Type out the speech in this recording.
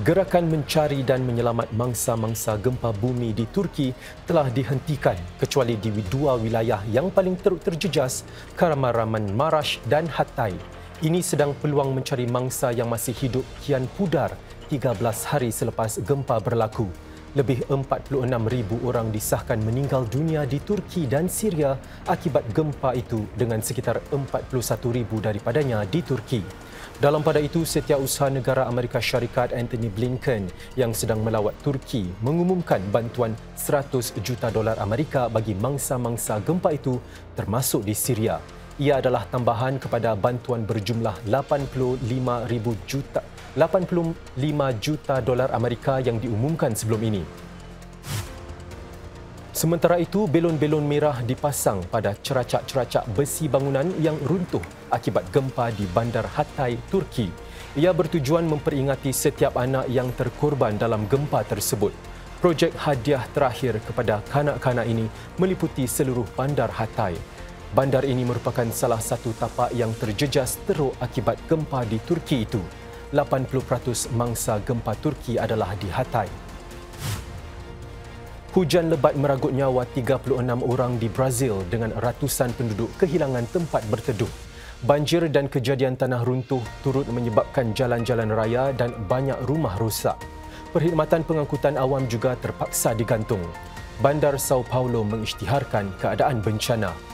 Gerakan mencari dan menyelamat mangsa-mangsa gempa bumi di Turki telah dihentikan kecuali di dua wilayah yang paling teruk terjejas, Kahramanmaraş dan Hatay. Ini sedang peluang mencari mangsa yang masih hidup kian pudar 13 hari selepas gempa berlaku. Lebih 46,000 orang disahkan meninggal dunia di Turki dan Syria akibat gempa itu dengan sekitar 41,000 daripadanya di Turki. Dalam pada itu, Setiausaha Negara Amerika Syarikat Anthony Blinken yang sedang melawat Turki mengumumkan bantuan $100 juta Amerika bagi mangsa-mangsa gempa itu termasuk di Syria. Ia adalah tambahan kepada bantuan berjumlah 85 juta dolar Amerika yang diumumkan sebelum ini. Sementara itu, belon-belon merah dipasang pada ceracak-ceracak besi bangunan yang runtuh akibat gempa di Bandar Hatay, Turki. Ia bertujuan memperingati setiap anak yang terkorban dalam gempa tersebut. Projek hadiah terakhir kepada kanak-kanak ini meliputi seluruh Bandar Hatay. Bandar ini merupakan salah satu tapak yang terjejas teruk akibat gempa di Turki itu. 80% mangsa gempa Turki adalah di Hatay. Hujan lebat meragut nyawa 36 orang di Brazil dengan ratusan penduduk kehilangan tempat berteduh. Banjir dan kejadian tanah runtuh turut menyebabkan jalan-jalan raya dan banyak rumah rosak. Perkhidmatan pengangkutan awam juga terpaksa digantung. Bandar Sao Paulo mengisytiharkan keadaan bencana.